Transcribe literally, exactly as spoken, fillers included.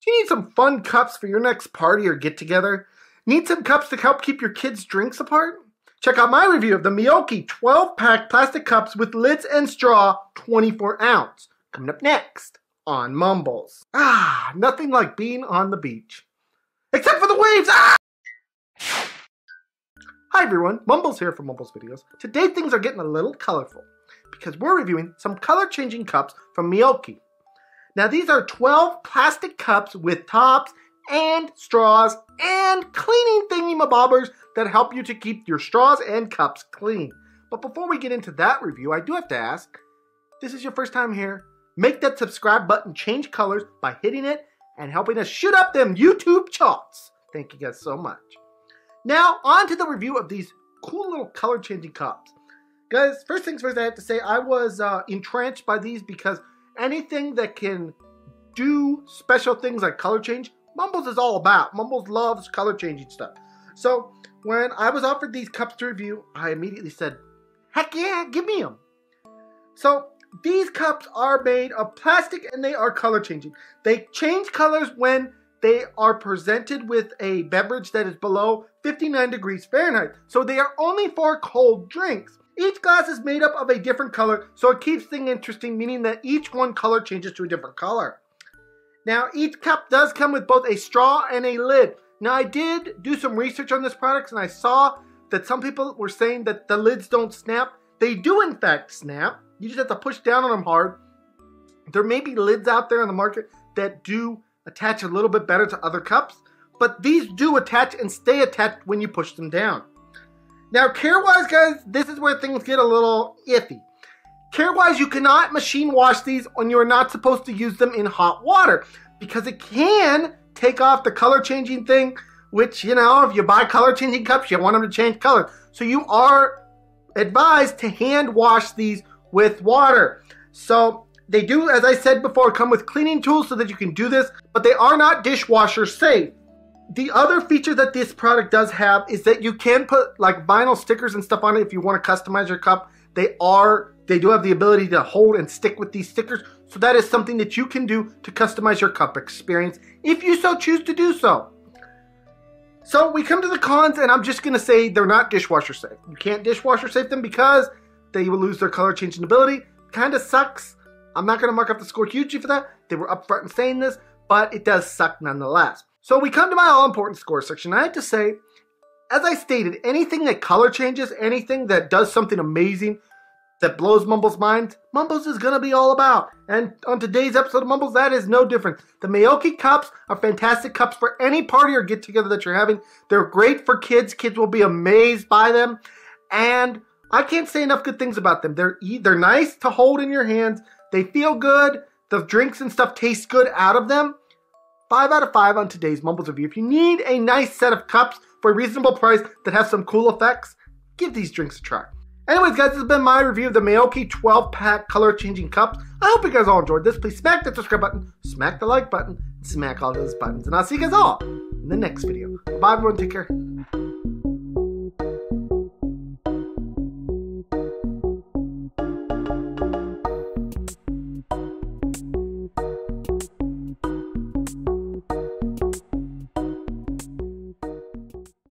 Do you need some fun cups for your next party or get-together? Need some cups to help keep your kids' drinks apart? Check out my review of the Meoki twelve pack plastic cups with lids and straw, twenty-four ounce. Coming up next on Mumbles. Ah, nothing like being on the beach. Except for the waves! Ah! Hi everyone, Mumbles here from Mumbles Videos. Today things are getting a little colorful because we're reviewing some color-changing cups from Meoki. Now these are twelve plastic cups with tops and straws and cleaning thingy-mabobbers that help you to keep your straws and cups clean. But before we get into that review, I do have to ask, this is your first time here, make that subscribe button change colors by hitting it and helping us shoot up them YouTube charts. Thank you guys so much. Now, on to the review of these cool little color-changing cups. Guys, first things first, I have to say I was uh, entranced by these because anything that can do special things like color change, Mumbles is all about. Mumbles loves color-changing stuff. So, when I was offered these cups to review, I immediately said, heck yeah, give me them. So, these cups are made of plastic and they are color-changing. They change colors when they are presented with a beverage that is below fifty-nine degrees Fahrenheit. So they are only for cold drinks. Each glass is made up of a different color, so it keeps things interesting, meaning that each one color changes to a different color. Now, each cup does come with both a straw and a lid. Now, I did do some research on this product, and I saw that some people were saying that the lids don't snap. They do, in fact, snap. You just have to push down on them hard. There may be lids out there on the market that do attach a little bit better to other cups, but these do attach and stay attached when you push them down. Now, care-wise, guys, this is where things get a little iffy. Care-wise, you cannot machine wash these and you are not supposed to use them in hot water because it can take off the color-changing thing, which, you know, if you buy color-changing cups, you want them to change color. So you are advised to hand wash these with water. So they do, as I said before, come with cleaning tools so that you can do this, but they are not dishwasher safe. The other feature that this product does have is that you can put like vinyl stickers and stuff on it if you want to customize your cup. They are, they do have the ability to hold and stick with these stickers, so that is something that you can do to customize your cup experience if you so choose to do so. So we come to the cons, and I'm just going to say they're not dishwasher safe. You can't dishwasher safe them because they will lose their color changing ability. Kind of sucks. I'm not going to mark up the score hugely for that. They were upfront in saying this, but it does suck nonetheless. So we come to my all-important score section. I have to say, as I stated, anything that color changes, anything that does something amazing, that blows Mumbles' mind, Mumbles is going to be all about. And on today's episode of Mumbles, that is no different. The Meoki cups are fantastic cups for any party or get-together that you're having. They're great for kids. Kids will be amazed by them. And I can't say enough good things about them. They're, they're nice to hold in your hands. They feel good. The drinks and stuff taste good out of them. Five out of five on today's Mumbles review. If you need a nice set of cups for a reasonable price that has some cool effects, give these drinks a try. Anyways, guys, this has been my review of the Meoki twelve pack color-changing cups. I hope you guys all enjoyed this. Please smack that subscribe button, smack the like button, smack all those buttons. And I'll see you guys all in the next video. Bye, everyone. Take care.